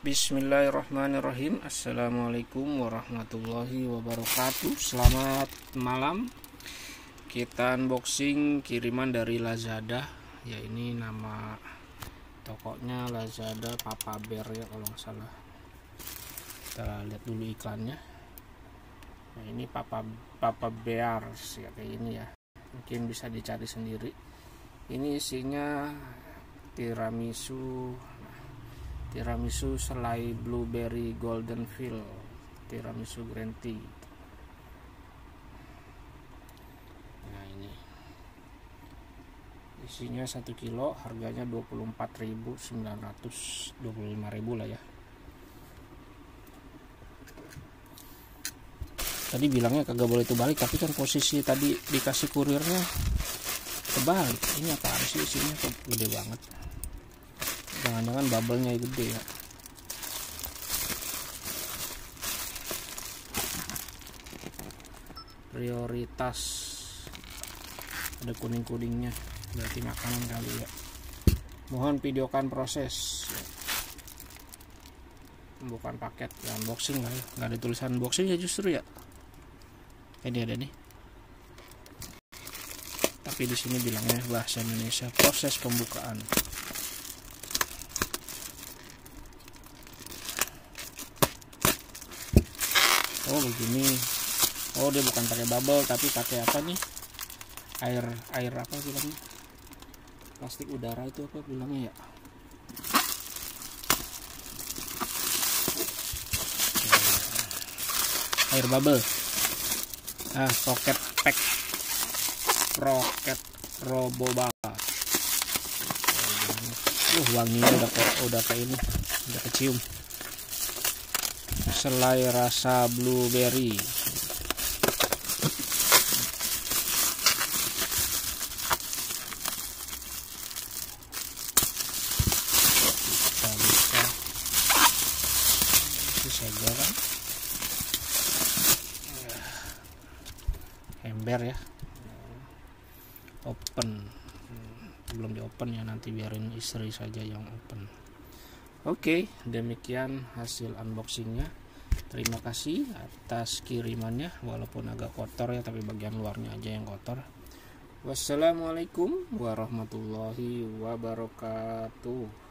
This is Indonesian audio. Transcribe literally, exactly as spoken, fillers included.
Bismillahirrahmanirrahim. Assalamualaikum warahmatullahi wabarakatuh. Selamat malam. Kita unboxing kiriman dari Lazada. Ya, ini nama tokonya Lazada Papa Bear ya kalau nggak salah. Kita lihat dulu iklannya. Nah, ini Papa Papa Bear ya, kayak ini ya. Mungkin bisa dicari sendiri. Ini isinya tiramisu. Tiramisu selai blueberry golden fill, tiramisu green tea. Nah, ini isinya satu kilo, harganya dua puluh empat ribu sembilan ratus dua puluh lima ribu lah ya. Tadi bilangnya kagak boleh terbalik, tapi kan posisi tadi dikasih kurirnya terbalik. Ini apaan sih, isinya kok gede banget? Jangan-jangan bubble-nya gede ya. Prioritas, ada kuning-kuningnya, berarti makanan kali ya. Mohon videokan proses. Bukan paket ya, unboxing lah ya. Nggak ada tulisan unboxing ya justru ya. Ini ada nih. Tapi di sini bilangnya bahasa Indonesia, proses pembukaan. Oh begini. Oh dia bukan pakai bubble tapi pakai apa nih? Air air apa bilangnya? Plastik udara itu apa bilangnya ya? Air bubble. Ah, pocket pack. Rocket Roboba. Uh, wanginya udah udah kayak ini, udah kecium. Selai rasa blueberry. Kita bisa bisa jalan. Ember ya. Open. Belum di open ya, nanti biarin istri saja yang open. Oke, demikian hasil unboxingnya. Terima kasih atas kirimannya, walaupun agak kotor ya, tapi bagian luarnya aja yang kotor. Wassalamualaikum warahmatullahi wabarakatuh.